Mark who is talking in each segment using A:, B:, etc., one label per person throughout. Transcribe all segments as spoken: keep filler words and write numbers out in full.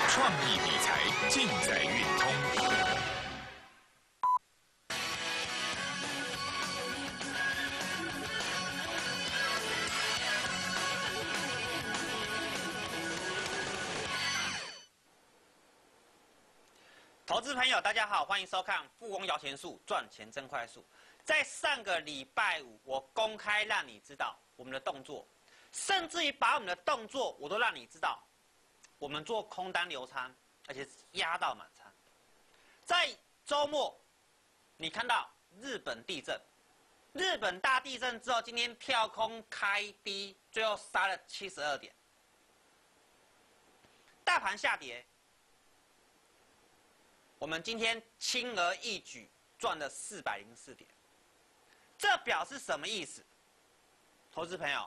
A: 创意理财尽在运通。
B: 投资朋友，大家好，欢迎收看《富翁摇钱树，赚钱真快速》。在上个礼拜五，我公开让你知道我们的动作，甚至于把我们的动作我都让你知道。我们做空单流仓，而且压到满仓。在周末，你看到日本地震，日本大地震之后，今天跳空开低，最后杀了七十二点，大盘下跌。我们今天轻而易举赚了四百零四点，这表示什么意思？投资朋友，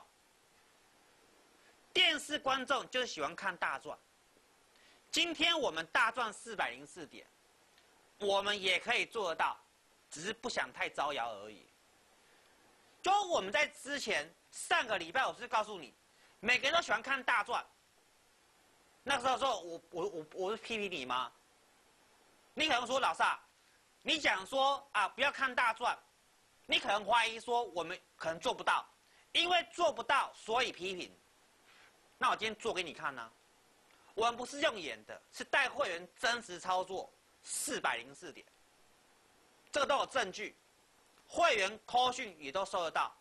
B: 电视观众就是喜欢看大赚。今天我们大赚四百零四点，我们也可以做得到，只是不想太招摇而已。就我们在之前上个礼拜，我是告诉你，每个人都喜欢看大赚。那时候说我我我我是批评你吗？你可能说老萨，你讲说啊不要看大赚，你可能怀疑说我们可能做不到，因为做不到所以批评。那我今天做给你看呢、啊，我们不是用演的，是带会员真实操作四百零四点，这个都有证据，会员 call 讯也都收得到。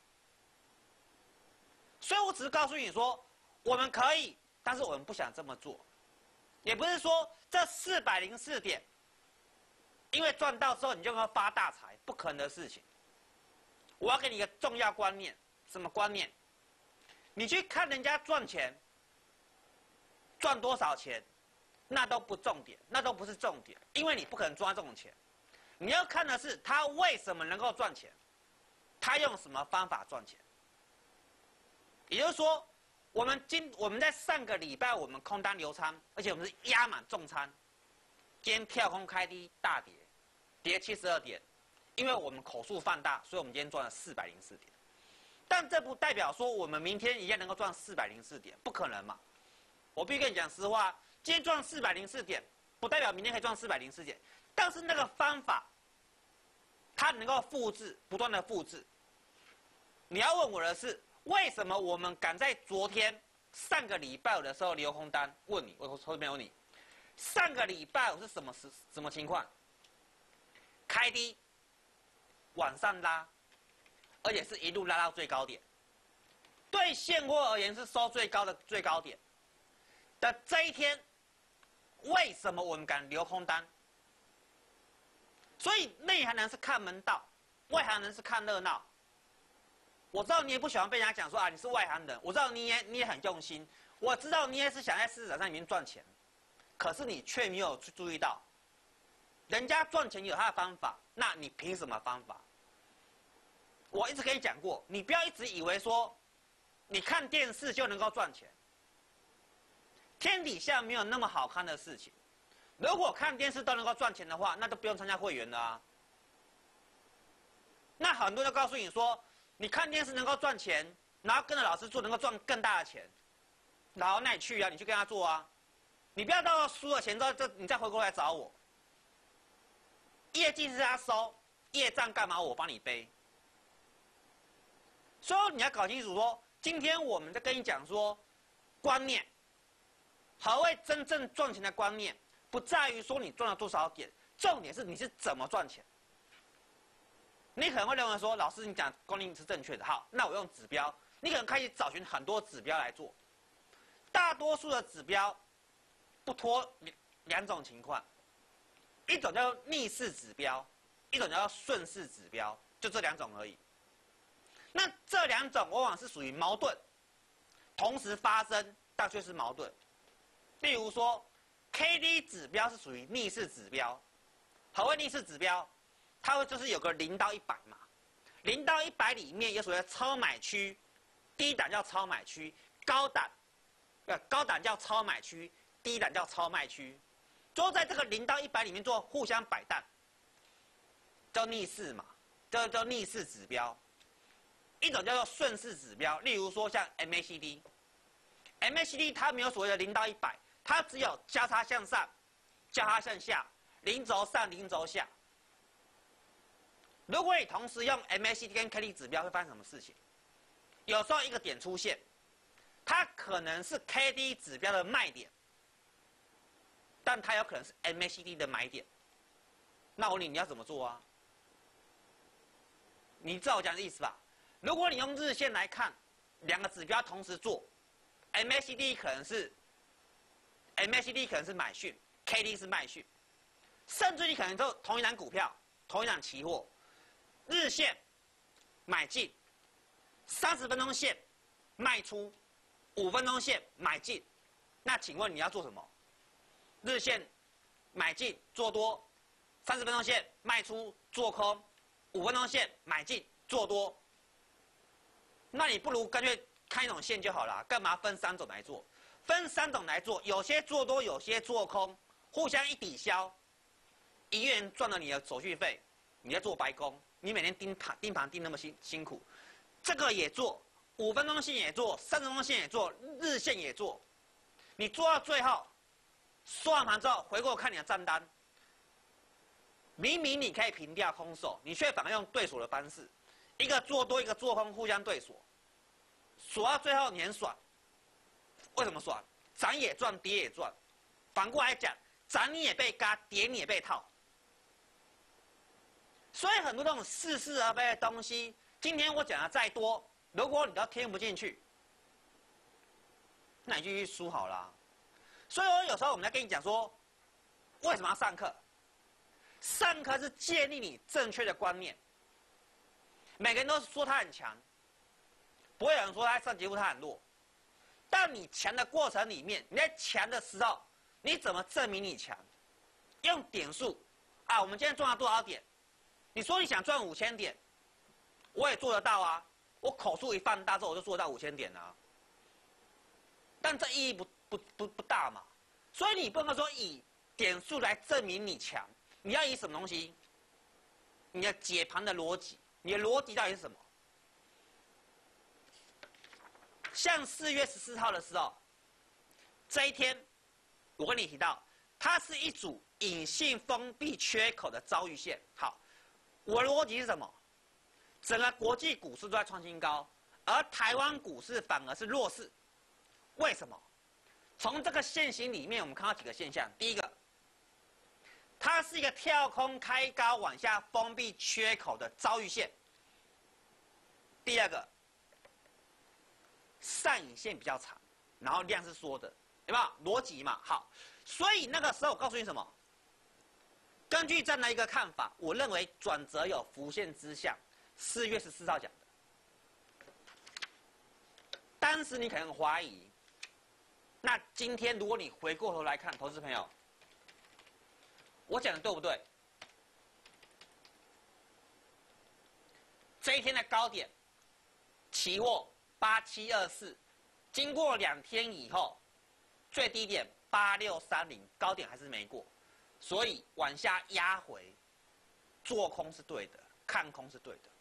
B: 所以我只是告诉你说，我们可以，但是我们不想这么做，也不是说这四百零四点。因为赚到之后你就能发大财，不可能的事情。我要给你一个重要观念，什么观念？你去看人家赚钱，赚多少钱，那都不重点，那都不是重点，因为你不可能赚这种钱。你要看的是他为什么能够赚钱，他用什么方法赚钱。也就是说，我们今我们在上个礼拜我们空单流仓，而且我们是压满重仓，今天跳空开低大跌。跌七十二点，因为我们口数放大，所以我们今天赚了四百零四点。但这不代表说我们明天一样能够赚四百零四点，不可能嘛！我必须跟你讲实话，今天赚四百零四点，不代表明天可以赚四百零四点。但是那个方法，它能够复制，不断的复制。你要问我的是，为什么我们敢在昨天、上个礼拜五的时候留空单？问你，我投资朋友你，上个礼拜五是什么时什么情况？开低，往上拉，而且是一路拉到最高点。对现货而言是收最高的最高点的这一天，为什么我们敢留空单？所以内行人是看门道，外行人是看热闹。我知道你也不喜欢被人家讲说啊你是外行人，我知道你也你也很用心，我知道你也是想在市场上里面赚钱，可是你却没有去注意到。人家赚钱有他的方法，那你凭什么方法？我一直跟你讲过，你不要一直以为说，你看电视就能够赚钱。天底下没有那么好看的事情。如果看电视都能够赚钱的话，那都不用参加会员了啊。那很多人告诉你说，你看电视能够赚钱，然后跟着老师做能够赚更大的钱，然后那你去啊，你去跟他做啊。你不要到输了钱之后，这你再回过来找我。业绩是他收，业账干嘛我帮你背？所以你要搞清楚说，今天我们在跟你讲说，观念，何谓真正赚钱的观念，不在于说你赚了多少点，重点是你是怎么赚钱。你可能会认为说，老师你讲观念是正确的，好，那我用指标，你可能开始找寻很多指标来做，大多数的指标不脱两种情况。一种叫逆势指标，一种叫顺势指标，就这两种而已。那这两种往往是属于矛盾，同时发生，但却是矛盾。例如说 ，K D 指标是属于逆势指标。何谓逆势指标？它会就是有个零到一百嘛，零到一百里面有所谓的超买区，低档叫超买区，高档，呃高档叫超买区，低档叫超卖区。就在这个零到一百里面做互相摆荡，叫逆势嘛，叫叫逆势指标。一种叫做顺势指标，例如说像 M A C D，M A C D 它没有所谓的零到一百， 它只有交叉向上、交叉向下、零轴上、零轴下。如果你同时用 M A C D 跟 K D 指标，会发生什么事情？有时候一个点出现，它可能是 K D 指标的卖点，但它有可能是 M A C D 的买点。那我问你，你要怎么做啊？你知道我讲的意思吧？如果你用日线来看，两个指标同时做 ，M A C D 可能是 M A C D 可能是买讯 ，K D 是卖讯，甚至你可能都同一档股票、同一档期货，日线买进，三十分钟线卖出，五分钟线买进。那请问你要做什么？日线买进做多，三十分钟线卖出做空，五分钟线买进做多。那你不如干脆看一种线就好了，干嘛分三种来做？分三种来做，有些做多，有些做空，互相一抵消，一个人赚了你的手续费，你在做白工，你每天盯盘盯盘盯那么辛辛苦，这个也做，五分钟线也做，三十分钟线也做，日线也做，你做到最后，收完盘之后回过看你的账单，明明你可以平掉空手，你却反而用对锁的方式，一个做多一个做空互相对锁，锁到最后你很爽。为什么爽？涨也赚，跌也赚。反过来讲，涨你也被嘎，跌你也被套。所以很多这种似是而非的东西，今天我讲的再多，如果你都听不进去，那你就去输好啦。所以我有时候我们在跟你讲说，为什么要上课？上课是建立你正确的观念。每个人都说他很强，不会有人说他上节目他很弱。但你强的过程里面，你在强的时候，你怎么证明你强？用点数啊，我们今天赚了多少点？你说你想赚五千点，我也做得到啊。我口数一放大之后，我就做到五千点啊。但这意义不不不不大嘛。所以你不能说以点数来证明你强，你要以什么东西？你的解盘的逻辑，你的逻辑到底是什么？像四月十四号的时候，这一天，我跟你提到，它是一组隐性封闭缺口的遭遇线。好，我的逻辑是什么？整个国际股市都在创新高，而台湾股市反而是弱势。为什么？从这个线型里面，我们看到几个现象。第一个，它是一个跳空开高往下封闭缺口的遭遇线。第二个，上影线比较长，然后量是缩的，有没有逻辑嘛？好，所以那个时候我告诉你什么？根据这样的一个看法，我认为转折有浮现之象。四月十四号讲的，当时你可能怀疑，那今天如果你回过头来看，投资朋友，我讲的对不对？这一天的高点，期货八七二四，经过两天以后，最低点八六三零，高点还是没过，所以往下压回，做空是对的，看空是对的。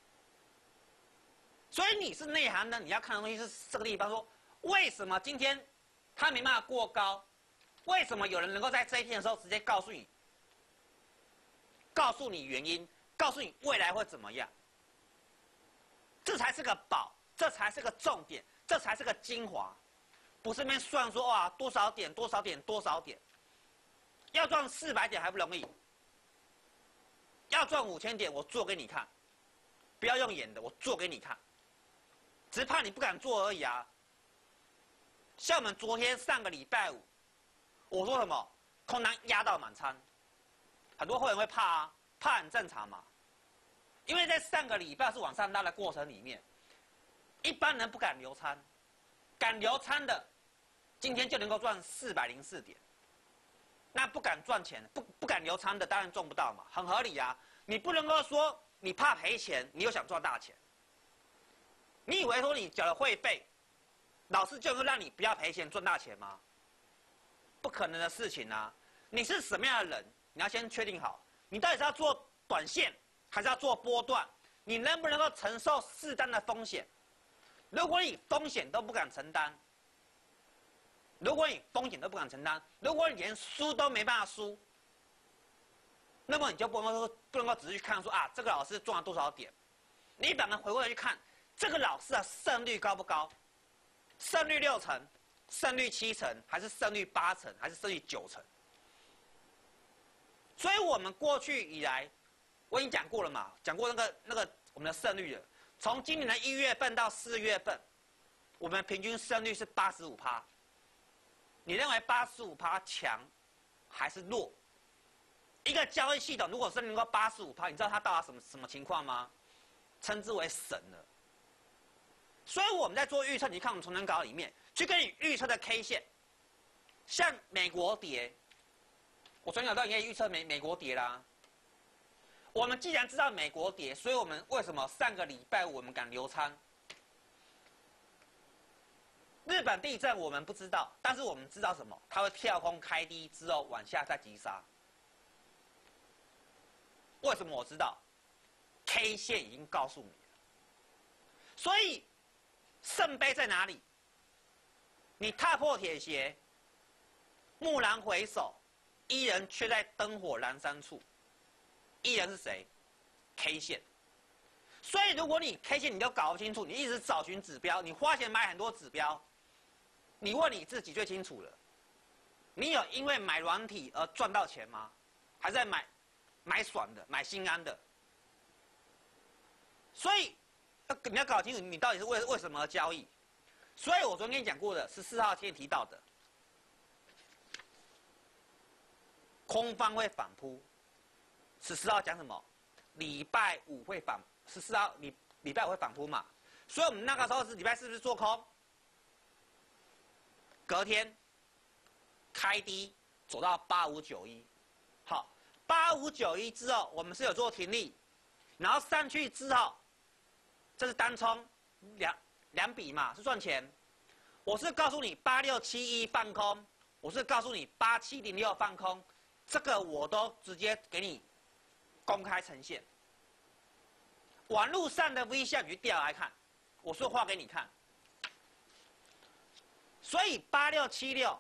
B: 所以你是内行的，你要看的东西是这个地方，说为什么今天它没办法过高？为什么有人能够在这一天的时候直接告诉你，告诉你原因，告诉你未来会怎么样？这才是个宝。这才是个重点，这才是个精华，不是那边算说哇多少点多少点多少点，要赚四百点还不容易，要赚五千点我做给你看，不要用演的，我做给你看，只是怕你不敢做而已啊。像我们昨天上个礼拜五，我说什么空单压到满仓，很多会员会怕啊，怕很正常嘛，因为在上个礼拜是往上拉的过程里面。一般人不敢留仓，敢留仓的，今天就能够赚四百零四点。那不敢赚钱，不不敢留仓的，当然赚不到嘛，很合理啊。你不能够说你怕赔钱，你又想赚大钱。你以为说你缴了会费，老师就能让你不要赔钱赚大钱吗？不可能的事情啊！你是什么样的人，你要先确定好，你到底是要做短线，还是要做波段？你能不能够承受适当的风险？如果你风险都不敢承担， 如果你风险都不敢承担，如果你连输都没办法输，那么你就不能够不能够只是去看说啊，这个老师赚了多少点，你反而回过来去看这个老师的胜率高不高？胜率六成，胜率七成，还是胜率八成，还是胜率九成？所以我们过去以来，我已经讲过了嘛，讲过那个那个我们的胜率了。从今年的一月份到四月份，我们平均胜率是八十五趴。你认为八十五趴强还是弱？一个交易系统如果是能够八十五趴，你知道它到达什么什么情况吗？称之为神了。所以我们在做预测，你看我们从能稿里面去跟你预测的 K 线，像美国跌，我昨天早上也预测美美国跌啦。我们既然知道美国跌，所以我们为什么上个礼拜我们敢留仓？日本地震我们不知道，但是我们知道什么？它会跳空开低之后往下再急杀。为什么我知道 ？K 线已经告诉你了。所以圣杯在哪里？你踏破铁鞋，蓦然回首，伊人却在灯火阑珊处。伊人是谁 ？K 线。所以如果你 K 线你都搞不清楚，你一直找寻指标，你花钱买很多指标，你问你自己最清楚了。你有因为买软体而赚到钱吗？还是在买买爽的、买心安的？所以你要搞清楚，你到底是为为什么而交易。所以我昨天跟你讲过的，十四号天提到的，空方会反扑。十四号讲什么？礼拜五会反，十四号礼礼拜五会反扑嘛？所以我们那个时候是礼拜四是不是做空？隔天开低走到八五九一，好，八五九一之后我们是有做停利，然后上去之后，这是单冲两两笔嘛，是赚钱。我是告诉你八六七一放空，我是告诉你八七零六放空，这个我都直接给你公开呈现。网络上的 V 线你去调来看，我说画给你看。所以八六七六、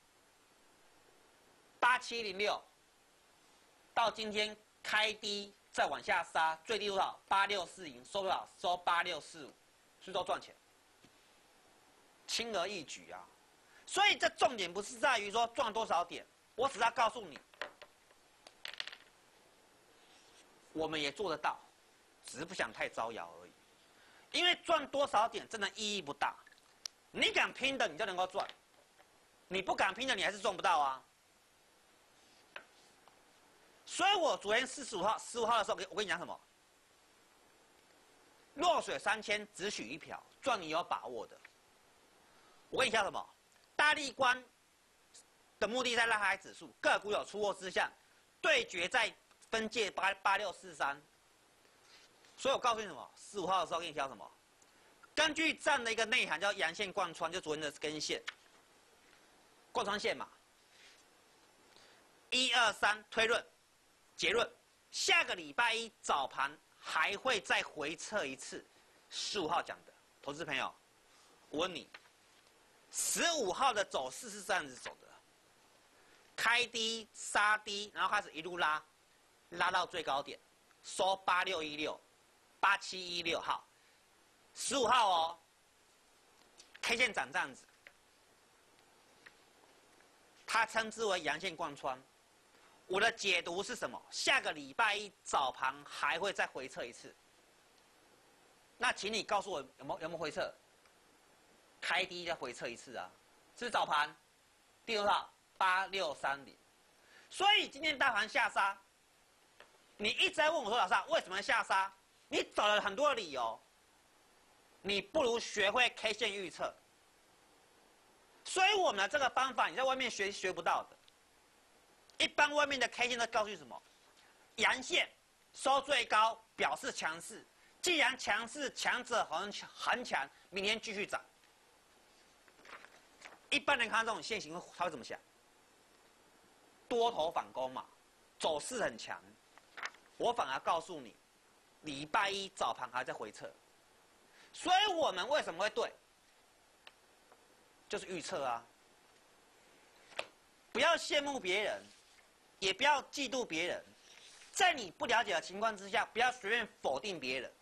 B: 八七零六到今天开低再往下杀，最低多少？八六四零，收多少？收八六四五，是不是都赚钱？轻而易举啊！所以这重点不是在于说赚多少点，我只要告诉你，我们也做得到，只是不想太招摇而已。因为赚多少点真的意义不大，你敢拼的你就能够赚，你不敢拼的你还是赚不到啊。所以我昨天四十五号、十五号的时候，我跟你讲什么？弱水三千，只取一瓢，赚你有把握的。我跟你讲什么？大立光的目的在拉抬指数，个股有出货之象，对决在分界八八六四三。所以我告诉你什么？十五号的时候跟你讲什么？根据这样的一个内涵叫阳线贯穿，就昨天的根线，贯穿线嘛。一二三推论，结论，下个礼拜一早盘还会再回测一次。十五号讲的，投资朋友，我问你，十五号的走势是这样子走的，开低杀低，然后开始一路拉，拉到最高点，收八六一六、八七一六号。十五号哦 ，K 线长这样子，它称之为阳线贯穿。我的解读是什么？下个礼拜一早盘还会再回测一次。那请你告诉我有没有有没有回测？开低再回测一次啊，是早盘，第多少？八六三零。所以今天大盘下杀，你一直在问我说老师为什么下杀？你找了很多的理由，你不如学会 K 线预测。所以我们的这个方法你在外面学学不到的。一般外面的 K 线都告诉你什么？阳线收最高表示强势，既然强势，强者恒恒强，明天继续涨。一般人看到这种现形，他会怎么想？多头反攻嘛，走势很强。我反而告诉你，礼拜一早盘还在回撤，所以我们为什么会对？就是预测啊。 不要羡慕别人，也不要嫉妒别人，在你不了解的情况之下，不要随便否定别人。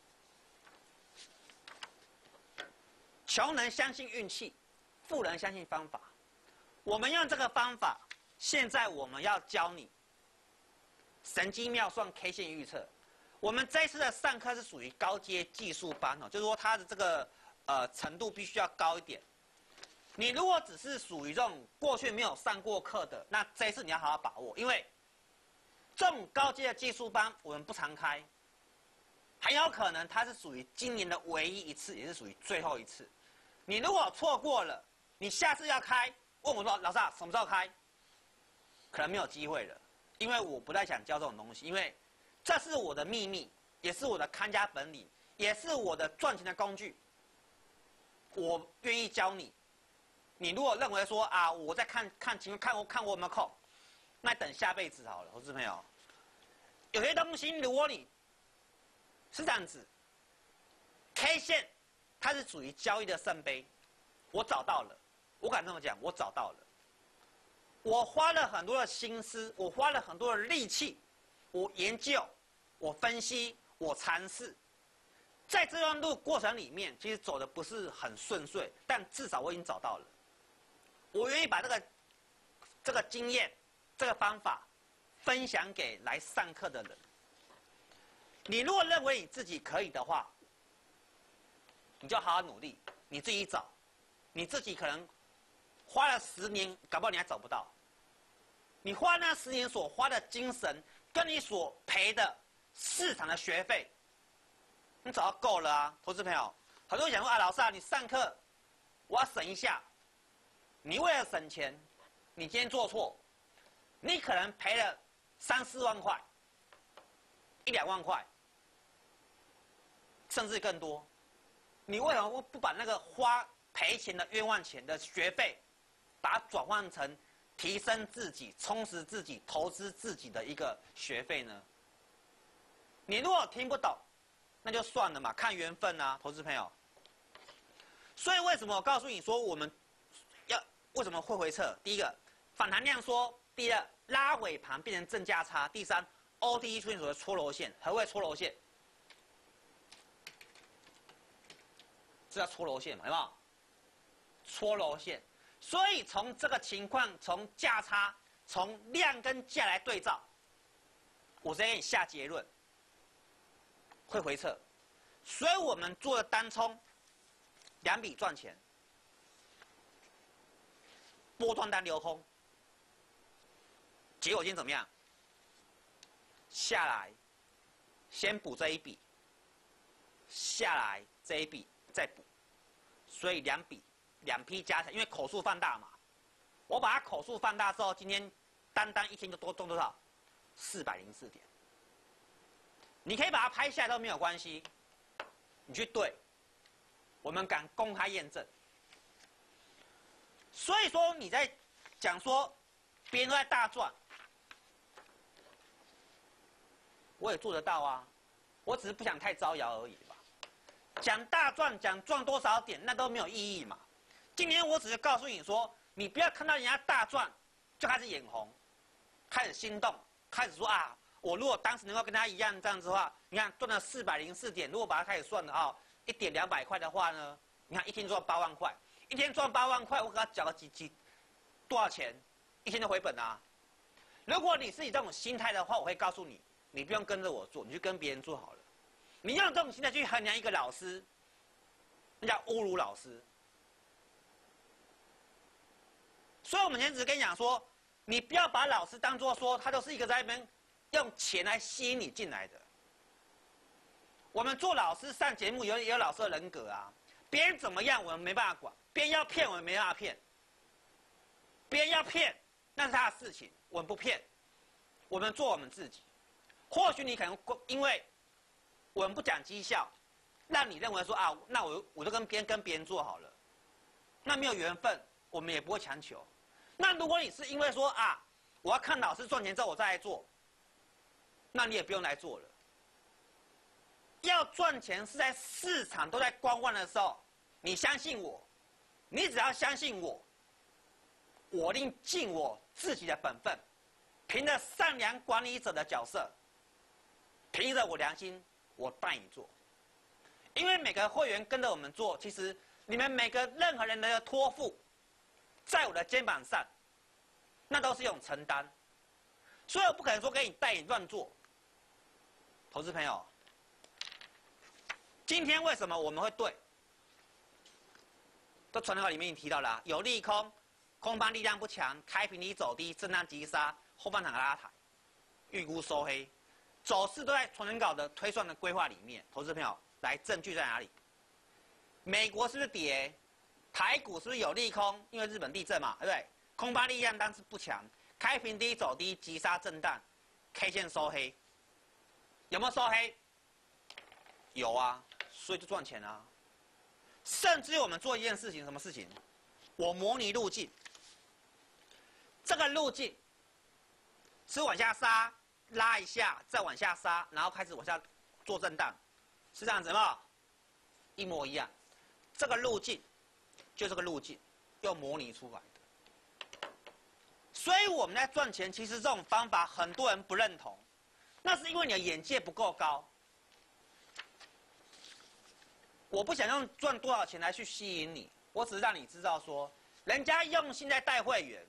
B: 穷人相信运气，富人相信方法。我们用这个方法，现在我们要教你神机妙算 K 线预测。我们这一次的上课是属于高阶技术班哦，就是说它的这个呃程度必须要高一点。你如果只是属于这种过去没有上过课的，那这一次你要好好把握，因为这种高阶的技术班我们不常开，很有可能它是属于今年的唯一一次，也是属于最后一次。你如果错过了，你下次要开，问我说老师啊，什么时候开？可能没有机会了，因为我不太想教这种东西，因为这是我的秘密，也是我的看家本领，也是我的赚钱的工具。我愿意教你。你如果认为说啊，我在看看情况，看我看我有没有空，那等下辈子好了，投资朋友。有些东西，如果你是这样子 ，K 线它是属于交易的圣杯，我找到了，我敢这么讲，我找到了。我花了很多的心思，我花了很多的力气，我研究，我分析，我尝试，在这段路过程里面，其实走的不是很顺遂，但至少我已经找到了。我愿意把这个这个经验、这个方法分享给来上课的人。你如果认为你自己可以的话，你就好好努力，你自己找，你自己可能花了十年，搞不好你还找不到。你花那十年所花的精神，跟你所赔的市场的学费，你找到够了啊，投资朋友。很多人讲说啊，老师啊，你上课我要省一下。你为了省钱，你今天做错，你可能赔了三四万块，一两万块，甚至更多。你为什么不把那个花赔钱的冤枉钱的学费，把它转换成提升自己、充实自己、投资自己的一个学费呢？你如果听不懂，那就算了嘛，看缘分啊，投资朋友。所以为什么我告诉你说我们要为什么会回撤？第一个，反弹量缩；第二，拉尾盘变成正价差；第三 ，O T C 出现所谓搓揉线。何谓搓揉线？这叫搓揉线嘛，有没有？搓揉线。所以从这个情况，从价差、从量跟价来对照，我直接给你下结论，会回撤。所以我们做的单冲，两笔赚钱。波段单流空，结果今天怎么样？下来，先补这一笔，下来这一笔再补，所以两笔两批加起来，因为口数放大嘛，我把它口数放大之后，今天单单一天就多中多少？四百零四点。你可以把它拍下来都没有关系，你去对，我们敢公开验证。所以说你在讲说别人都在大赚，我也做得到啊，我只是不想太招摇而已吧。讲大赚，讲赚多少点，那都没有意义嘛。今天我只是告诉你说，你不要看到人家大赚就开始眼红，开始心动，开始说啊，我如果当时能够跟他一样这样子的话，你看赚了四百零四点，如果把它开始算的啊，一点两百块的话呢，你看一天赚八万块。一天赚八万块，我给他缴个几几多少钱，一天就回本啊。如果你是以这种心态的话，我会告诉你，你不用跟着我做，你去跟别人做好了。你用这种心态去衡量一个老师，那叫侮辱老师。所以我们今天只是跟你讲说，你不要把老师当作说他都是一个在那边用钱来吸引你进来的。我们做老师上节目有也有老师的人格啊。别人怎么样，我们没办法管；别人要骗，我们没办法骗。别人要骗，那是他的事情，我们不骗。我们做我们自己。或许你可能因为我们不讲绩效，让你认为说啊，那我我就跟别人跟别人做好了，那没有缘分，我们也不会强求。那如果你是因为说啊，我要看老师赚钱之后我再来做，那你也不用来做了。要赚钱是在市场都在观望的时候，你相信我，你只要相信我，我一定尽我自己的本分，凭着善良管理者的角色，凭着我良心，我带你做。因为每个会员跟着我们做，其实你们每个任何人的托付，在我的肩膀上，那都是一种承担，所以我不可能说给你带你乱做。投资朋友，今天为什么我们会对？都传导里面已经提到了、啊，有利空，空方力量不强，开平低走低，震荡急杀，后半场拉抬，预估收黑，走势都在传人稿的推算的规划里面。投资朋友，来证据在哪里？美国是不是跌？台股是不是有利空？因为日本地震嘛，对不对？空方力量当时不强，开平低走低，急杀震荡 ，K 线收黑，有没有收黑？有啊，所以就赚钱啊。甚至于我们做一件事情，什么事情？我模拟路径，这个路径是往下杀，拉一下，再往下杀，然后开始往下做震荡，是这样子吗？一模一样。这个路径就这个路径，又模拟出来的。所以我们在赚钱，其实这种方法很多人不认同，那是因为你的眼界不够高。我不想用赚多少钱来去吸引你，我只是让你知道说，人家用心在带会员。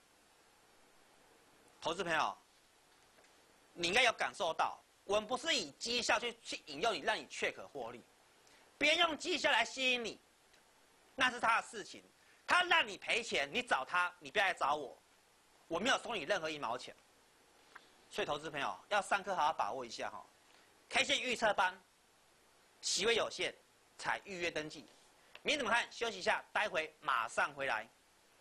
B: 投资朋友，你应该有感受到，我们不是以绩效去去引诱你，让你确可获利。别人用绩效来吸引你，那是他的事情。他让你赔钱，你找他，你不要来找我，我没有收你任何一毛钱。所以，投资朋友要上课好好把握一下哈。K 线预测班，席位有限。采预约登记，明天怎么看？休息一下，待会马上回来。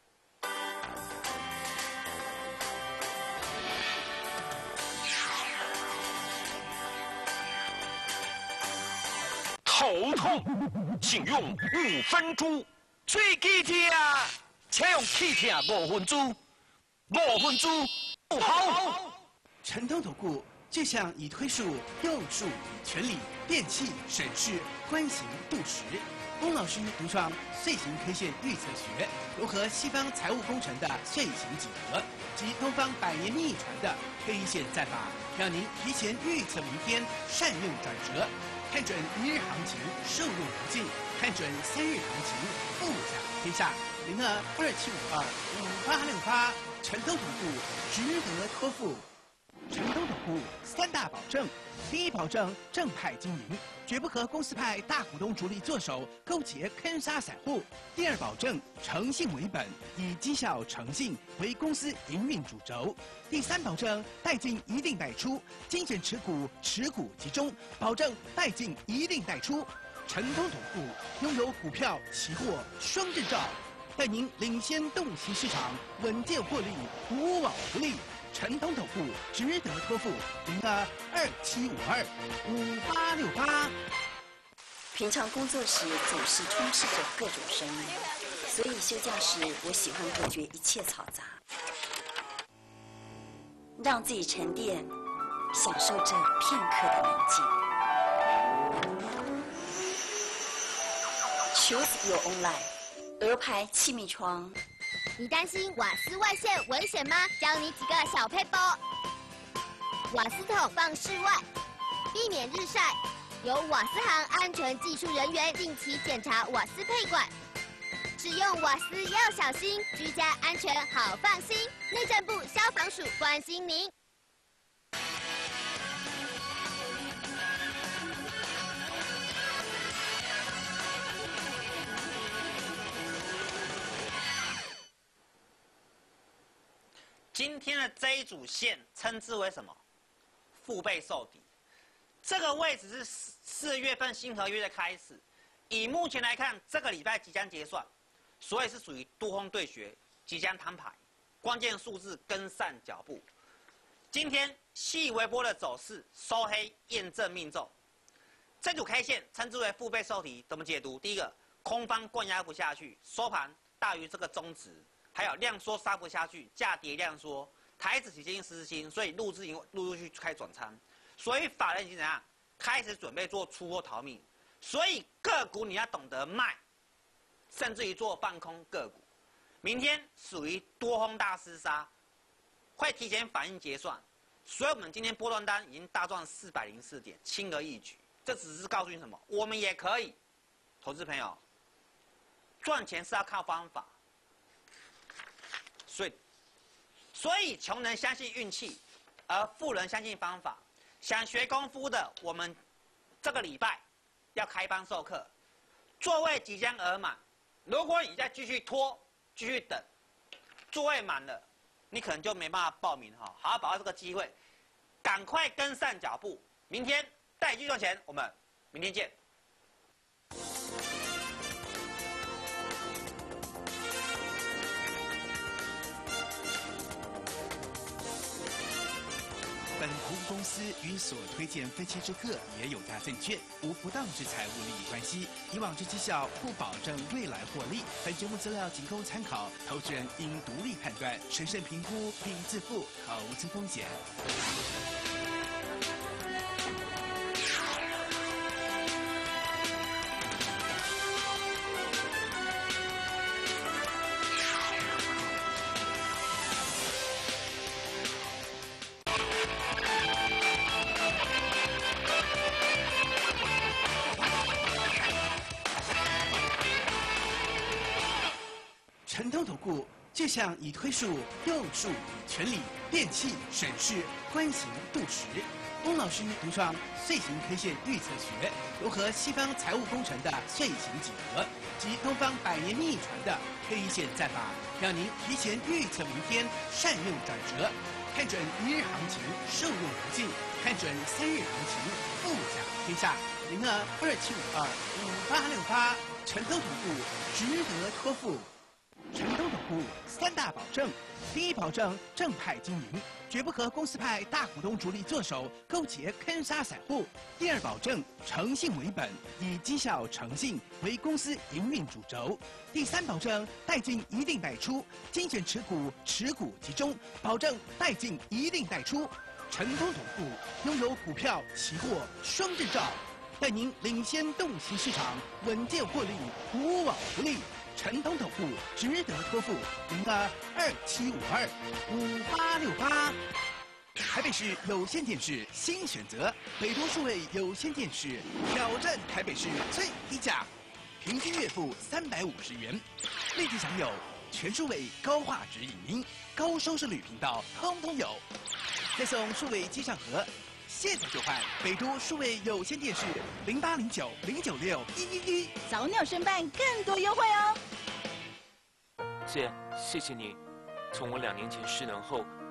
A: 头痛，请用五分猪。
C: 喙齿痛，请用气痛五分猪。五分猪不好。
D: 陈通投顾就像以推数、用数以全理，辨析、审视、观行、度时。龚老师独创碎形 K 线预测学，融合西方财务工程的碎形几何及东方百年秘传的 K 线战法，让您提前预测明天，善用转折，看准一日行情，受用不尽；看准三日行情，富甲天下。零二二七五二五八六八，陈通投顾值得托付。陈通投顾三大保证：第一，保证正派经营，绝不和公司派大股东主力做手勾结坑杀散户；第二，保证诚信为本，以绩效诚信为公司营运主轴；第三，保证带进一定带出，精选持股，持股集中，保证带进一定带出。陈通投顾拥有股票、期货双证照，带您领先洞悉市场，稳健获利，无往不利。陈通投顾值得托付，零二二七五二五八六八。
E: 平常工作时总是充斥着各种声音，所以休假时我喜欢隔绝一切嘈杂，让自己沉淀，享受这片刻的宁静。Choose your own life， 鹅牌气密窗。
F: 你担心瓦斯外泄危险吗？教你几个小撇步。瓦斯桶放室外，避免日晒。由瓦斯行安全技术人员定期检查瓦斯配管。使用瓦斯要小心，居家安全好放心。内政部消防署关心您。
B: 今天的这一组线称之为什么？腹背受敌。这个位置是四四月份新合约的开始。以目前来看，这个礼拜即将结算，所以是属于多空对决，即将摊牌。关键数字跟上脚步。今天细微波的走势收黑，验证命中。这组 K 线称之为腹背受敌，怎么解读？第一个，空方灌压不下去，收盘大于这个中值。还有量缩杀不下去，价跌量缩，台指已经失心，所以陆资已经陆陆续续开始转仓，所以法人已经怎样开始准备做出货逃命，所以个股你要懂得卖，甚至于做放空个股。明天属于多空大厮杀， 会提前反应结算，所以我们今天波段单已经大赚四百零四点，轻而易举。这只是告诉你什么？我们也可以，投资朋友，赚钱是要靠方法，所以，所以穷人相信运气，而富人相信方法。想学功夫的，我们这个礼拜要开班授课，座位即将额满。如果你再继续拖，继续等，座位满了，你可能就没办法报名哈。好好把握这个机会，赶快跟上脚步，明天带你继续赚钱。我们明天见。
D: 本服务公司与所推荐分期之客也有大证券，无不当之财务利益关系。以往之绩效不保证未来获利。本节目资料仅供参考，投资人应独立判断、审慎评估并自负投资风险。陈通投顾就像以推数、诱数、全理、辨器、审视、观行、度时。翁老师独创碎形 K 线预测学，融合西方财务工程的碎形几何及东方百年秘传的 K 线战法，让您提前预测明天，善用转折，看准一日行情受用不尽，看准三日行情富甲天下。零二二七五二五八六八，陈通投顾值得托付。陈东投顾三大保证：第一，保证正派经营，绝不和公司派大股东主力做手勾结坑杀散户；第二，保证诚信为本，以绩效诚信为公司营运主轴；第三，保证带进一定带出，精选持股，持股集中，保证带进一定带出。陈东投顾拥有股票、期货双证照，带您领先洞悉市场，稳健获利，无往不利。陈通投顾值得托付，零二二七五二五八六八。台北市有线电视新选择，北都数位有线电视挑战台北市最低价，平均月付三百五十元，立即享有全数位高画质影音、高收视率频道，通通有，再送数位机上盒。现在就换北都数位有线电视零八零九零九六一一一，
G: 早鸟申办更多优惠哦！
H: 姐，谢谢你，从我两年前失能后